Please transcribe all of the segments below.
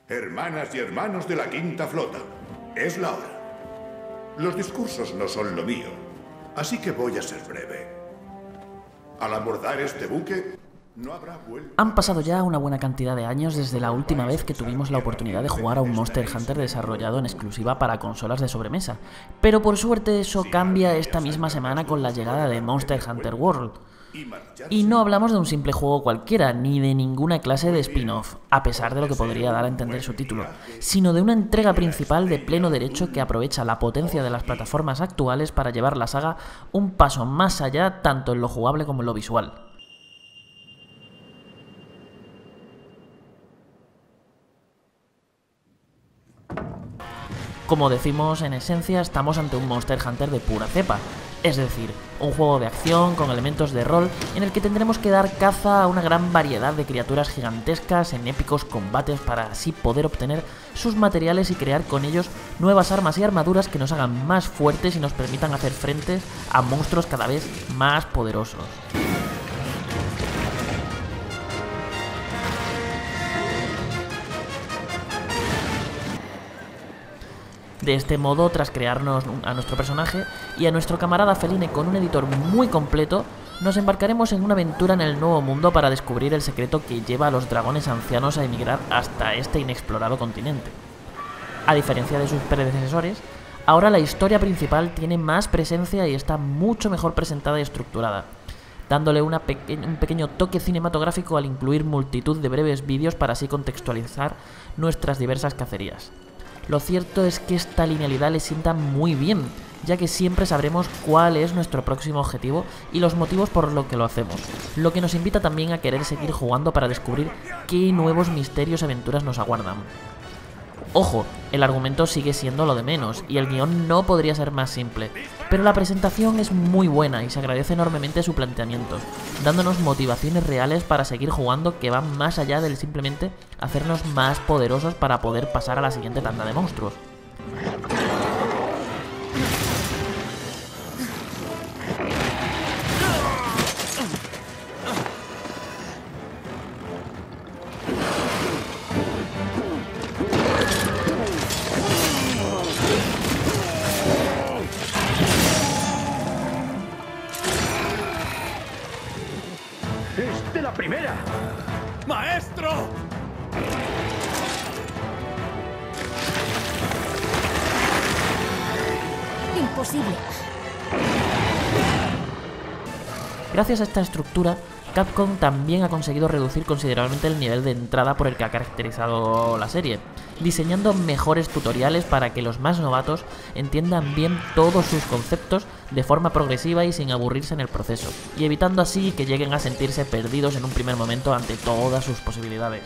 Hermanas y hermanos de la Quinta Flota, es la hora. Los discursos no son lo mío, así que voy a ser breve. Al abordar este buque, no habrá vuelta. Han pasado ya una buena cantidad de años desde la última vez que tuvimos la oportunidad de jugar a un Monster Hunter desarrollado en exclusiva para consolas de sobremesa, pero por suerte eso cambia esta misma semana con la llegada de Monster Hunter World. Y no hablamos de un simple juego cualquiera, ni de ninguna clase de spin-off, a pesar de lo que podría dar a entender su título, sino de una entrega principal de pleno derecho que aprovecha la potencia de las plataformas actuales para llevar la saga un paso más allá tanto en lo jugable como en lo visual. Como decimos, en esencia estamos ante un Monster Hunter de pura cepa, es decir, un juego de acción con elementos de rol en el que tendremos que dar caza a una gran variedad de criaturas gigantescas en épicos combates para así poder obtener sus materiales y crear con ellos nuevas armas y armaduras que nos hagan más fuertes y nos permitan hacer frente a monstruos cada vez más poderosos. De este modo, tras crearnos a nuestro personaje y a nuestro camarada Feline con un editor muy completo, nos embarcaremos en una aventura en el nuevo mundo para descubrir el secreto que lleva a los dragones ancianos a emigrar hasta este inexplorado continente. A diferencia de sus predecesores, ahora la historia principal tiene más presencia y está mucho mejor presentada y estructurada, dándole un pequeño toque cinematográfico al incluir multitud de breves vídeos para así contextualizar nuestras diversas cacerías. Lo cierto es que esta linealidad le sienta muy bien, ya que siempre sabremos cuál es nuestro próximo objetivo y los motivos por los que lo hacemos, lo que nos invita también a querer seguir jugando para descubrir qué nuevos misterios y aventuras nos aguardan. Ojo, el argumento sigue siendo lo de menos, y el guión no podría ser más simple, pero la presentación es muy buena y se agradece enormemente su planteamiento, dándonos motivaciones reales para seguir jugando que van más allá del simplemente hacernos más poderosos para poder pasar a la siguiente tanda de monstruos. ¡Es de la primera! ¡Maestro! Imposible. Gracias a esta estructura, Capcom también ha conseguido reducir considerablemente el nivel de entrada por el que ha caracterizado la serie, diseñando mejores tutoriales para que los más novatos entiendan bien todos sus conceptos de forma progresiva y sin aburrirse en el proceso, y evitando así que lleguen a sentirse perdidos en un primer momento ante todas sus posibilidades.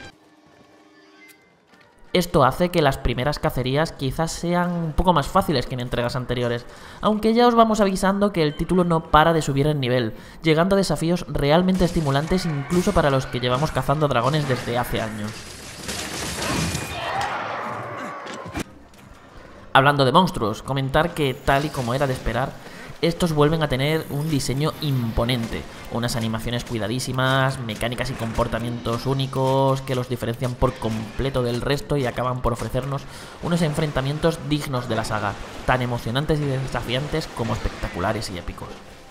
Esto hace que las primeras cacerías quizás sean un poco más fáciles que en entregas anteriores, aunque ya os vamos avisando que el título no para de subir en nivel, llegando a desafíos realmente estimulantes incluso para los que llevamos cazando dragones desde hace años. Hablando de monstruos, comentar que, tal y como era de esperar, estos vuelven a tener un diseño imponente, unas animaciones cuidadísimas, mecánicas y comportamientos únicos que los diferencian por completo del resto y acaban por ofrecernos unos enfrentamientos dignos de la saga, tan emocionantes y desafiantes como espectaculares y épicos.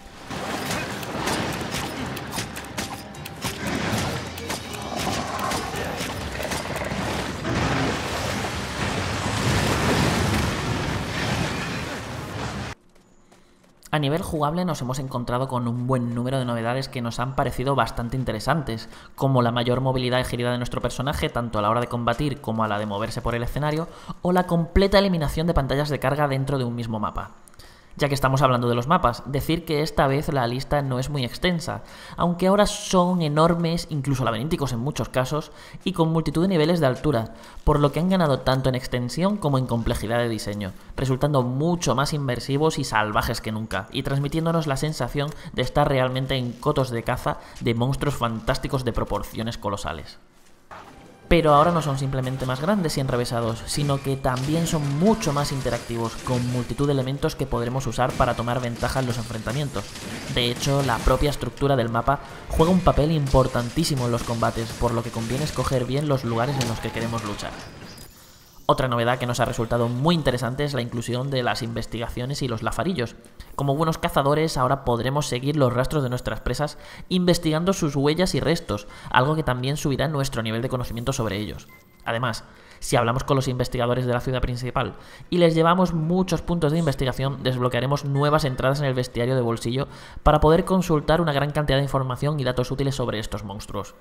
A nivel jugable nos hemos encontrado con un buen número de novedades que nos han parecido bastante interesantes, como la mayor movilidad y agilidad de nuestro personaje, tanto a la hora de combatir como a la de moverse por el escenario, o la completa eliminación de pantallas de carga dentro de un mismo mapa. Ya que estamos hablando de los mapas, decir que esta vez la lista no es muy extensa, aunque ahora son enormes, incluso laberínticos en muchos casos, y con multitud de niveles de altura, por lo que han ganado tanto en extensión como en complejidad de diseño, resultando mucho más inmersivos y salvajes que nunca, y transmitiéndonos la sensación de estar realmente en cotos de caza de monstruos fantásticos de proporciones colosales. Pero ahora no son simplemente más grandes y enrevesados, sino que también son mucho más interactivos, con multitud de elementos que podremos usar para tomar ventaja en los enfrentamientos. De hecho, la propia estructura del mapa juega un papel importantísimo en los combates, por lo que conviene escoger bien los lugares en los que queremos luchar. Otra novedad que nos ha resultado muy interesante es la inclusión de las investigaciones y los lazarillos. Como buenos cazadores, ahora podremos seguir los rastros de nuestras presas investigando sus huellas y restos, algo que también subirá nuestro nivel de conocimiento sobre ellos. Además, si hablamos con los investigadores de la ciudad principal y les llevamos muchos puntos de investigación, desbloquearemos nuevas entradas en el bestiario de bolsillo para poder consultar una gran cantidad de información y datos útiles sobre estos monstruos.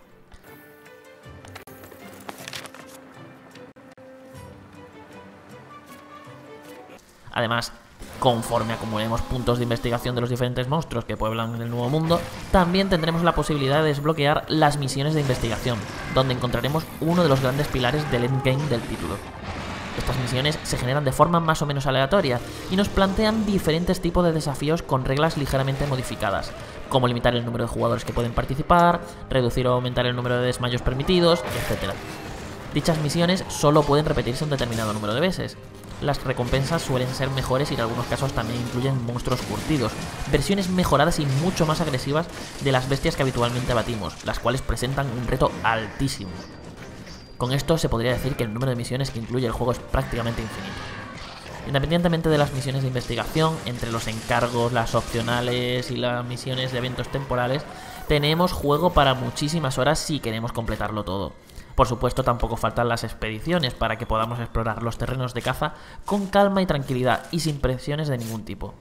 Además, conforme acumulemos puntos de investigación de los diferentes monstruos que pueblan el nuevo mundo, también tendremos la posibilidad de desbloquear las misiones de investigación, donde encontraremos uno de los grandes pilares del endgame del título. Estas misiones se generan de forma más o menos aleatoria y nos plantean diferentes tipos de desafíos con reglas ligeramente modificadas, como limitar el número de jugadores que pueden participar, reducir o aumentar el número de desmayos permitidos, etc. Dichas misiones solo pueden repetirse un determinado número de veces. Las recompensas suelen ser mejores y en algunos casos también incluyen monstruos curtidos, versiones mejoradas y mucho más agresivas de las bestias que habitualmente abatimos, las cuales presentan un reto altísimo. Con esto se podría decir que el número de misiones que incluye el juego es prácticamente infinito. Independientemente de las misiones de investigación, entre los encargos, las opcionales y las misiones de eventos temporales, tenemos juego para muchísimas horas si queremos completarlo todo. Por supuesto, tampoco faltan las expediciones para que podamos explorar los terrenos de caza con calma y tranquilidad y sin presiones de ningún tipo.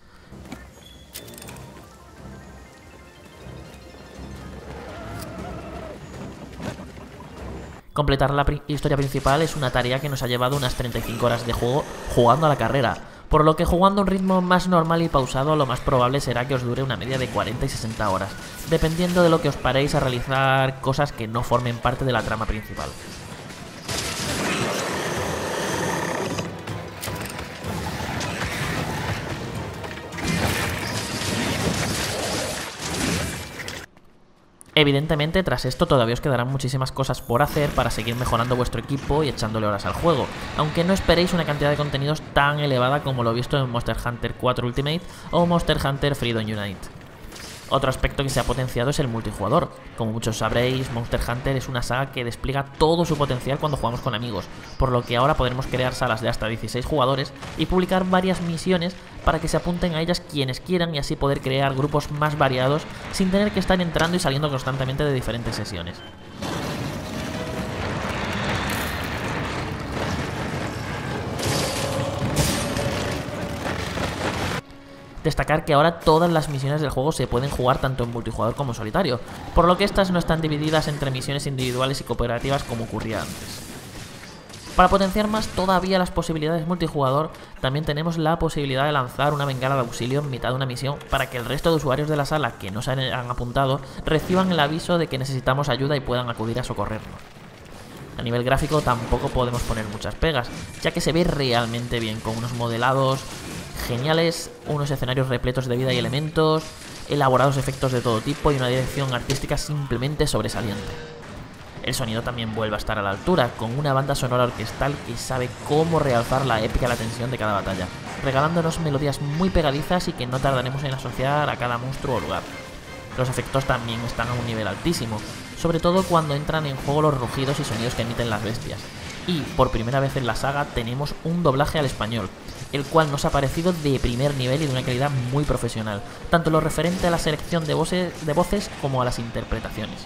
Completar la historia principal es una tarea que nos ha llevado unas 35 horas de juego jugando a la carrera, por lo que jugando a un ritmo más normal y pausado lo más probable será que os dure una media de 40 y 60 horas, dependiendo de lo que os paréis a realizar cosas que no formen parte de la trama principal. Evidentemente, tras esto todavía os quedarán muchísimas cosas por hacer para seguir mejorando vuestro equipo y echándole horas al juego, aunque no esperéis una cantidad de contenidos tan elevada como lo visto en Monster Hunter 4 Ultimate o Monster Hunter Freedom Unite. Otro aspecto que se ha potenciado es el multijugador. Como muchos sabréis, Monster Hunter es una saga que despliega todo su potencial cuando jugamos con amigos, por lo que ahora podremos crear salas de hasta 16 jugadores y publicar varias misiones para que se apunten a ellas quienes quieran y así poder crear grupos más variados sin tener que estar entrando y saliendo constantemente de diferentes sesiones. Destacar que ahora todas las misiones del juego se pueden jugar tanto en multijugador como en solitario, por lo que estas no están divididas entre misiones individuales y cooperativas como ocurría antes. Para potenciar más todavía las posibilidades multijugador, también tenemos la posibilidad de lanzar una bengala de auxilio en mitad de una misión para que el resto de usuarios de la sala que no se han apuntado reciban el aviso de que necesitamos ayuda y puedan acudir a socorrernos. A nivel gráfico tampoco podemos poner muchas pegas, ya que se ve realmente bien, con unos modelados geniales, unos escenarios repletos de vida y elementos, elaborados efectos de todo tipo y una dirección artística simplemente sobresaliente. El sonido también vuelve a estar a la altura, con una banda sonora orquestal que sabe cómo realzar la épica y la tensión de cada batalla, regalándonos melodías muy pegadizas y que no tardaremos en asociar a cada monstruo o lugar. Los efectos también están a un nivel altísimo, sobre todo cuando entran en juego los rugidos y sonidos que emiten las bestias. Y, por primera vez en la saga, tenemos un doblaje al español, el cual nos ha parecido de primer nivel y de una calidad muy profesional, tanto en lo referente a la selección de voces como a las interpretaciones.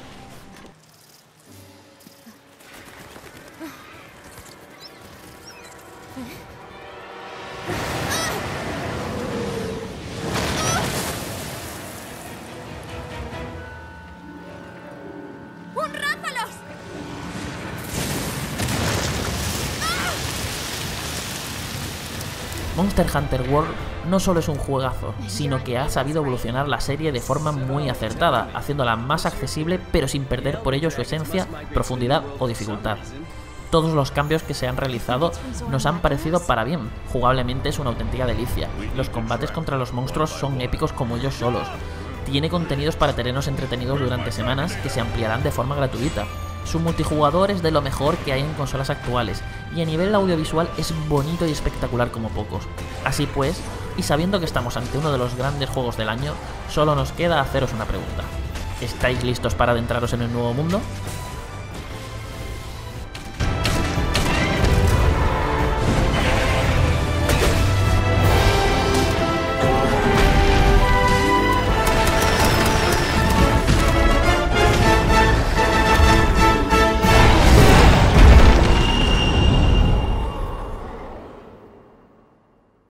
Monster Hunter World no solo es un juegazo, sino que ha sabido evolucionar la serie de forma muy acertada, haciéndola más accesible pero sin perder por ello su esencia, profundidad o dificultad. Todos los cambios que se han realizado nos han parecido para bien, jugablemente es una auténtica delicia, los combates contra los monstruos son épicos como ellos solos, tiene contenidos para tenernos entretenidos durante semanas que se ampliarán de forma gratuita. Su multijugador es de lo mejor que hay en consolas actuales, y a nivel audiovisual es bonito y espectacular como pocos. Así pues, y sabiendo que estamos ante uno de los grandes juegos del año, solo nos queda haceros una pregunta. ¿Estáis listos para adentraros en el nuevo mundo?